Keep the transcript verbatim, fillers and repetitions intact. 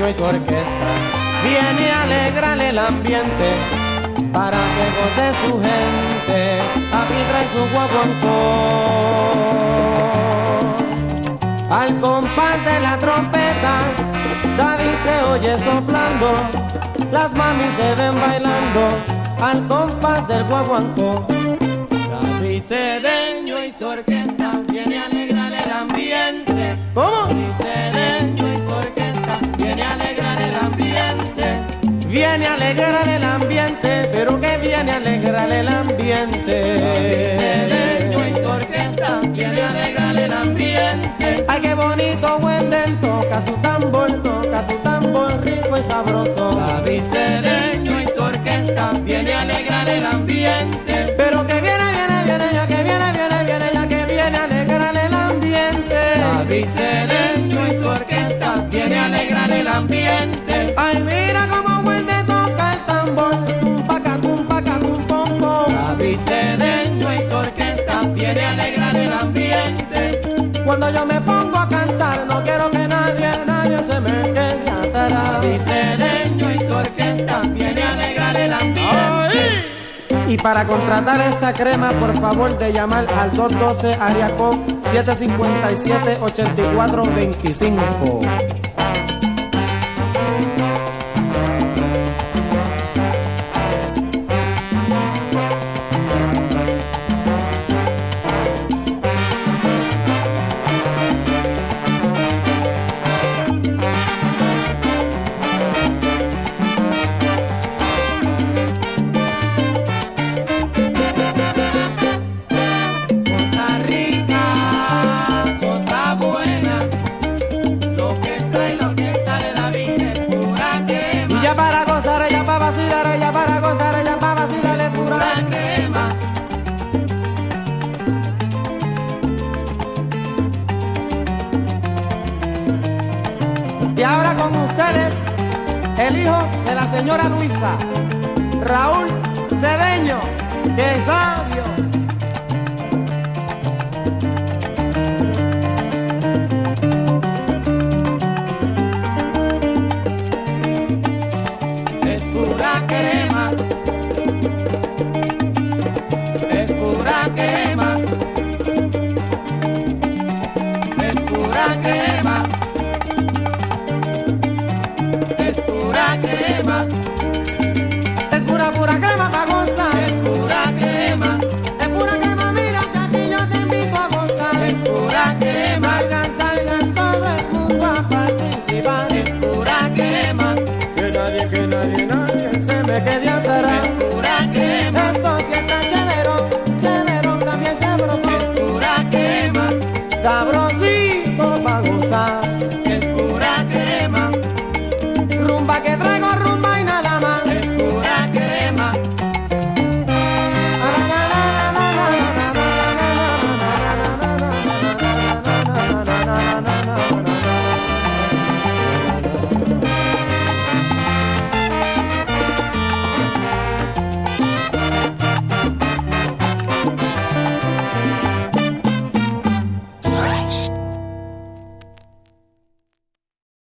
Cedeño y su orquesta viene a alegrar el ambiente para que goce su gente. Aquí trae su guaguancó al compás de la trompeta. David se oye soplando, las mamis se ven bailando al compás del guaguancó. David Cedeño y su orquesta viene a alegrar el ambiente. ¿Cómo? David Cedeño y su orquesta viene a alegrar el ambiente. Viene a alegrar el ambiente, pero que viene a alegrar el ambiente. David Cedeño y su orquesta viene a alegrar el ambiente. Ay, qué bonito Wendel toca su tambor, toca su tambor rico y sabroso. David Cedeño y su orquesta viene a alegrar el ambiente. Pero que viene, viene, viene, ya que viene, viene, viene, ya que viene a alegrar el ambiente. David Cedeño y su orquesta viene a alegrar el ambiente. Ay, mira cómo Wendel toca el tambor, tum paca, tum paca, tum pom pom. David Cedeño y su orquesta viene a alegrar el ambiente. Cuando yo me pongo a cantar, no quiero que nadie, nadie se me quede atrás. David Cedeño y su orquesta viene a alegrar el ambiente. ¡Ay! Y para contratar esta crema, por favor de llamar al dos uno dos área code siete cinco siete, ocho cuatro dos cinco. Y ahora con ustedes, el hijo de la señora Luisa, Raúl Cedeño, que es sabio. Es pura crema, es pura crema, es pura crema. Crema. Es pura, pura crema pa' gozar. Es pura crema. Es pura crema, mira que aquí yo te invito a gozar. Es pura crema. Salgan, salgan todo el mundo a participar. Es pura crema. Que nadie, que nadie, nadie se me quede atrás. Es pura crema. Esto sí está chévero, chévero, también sabroso. Es pura crema. Sabroso.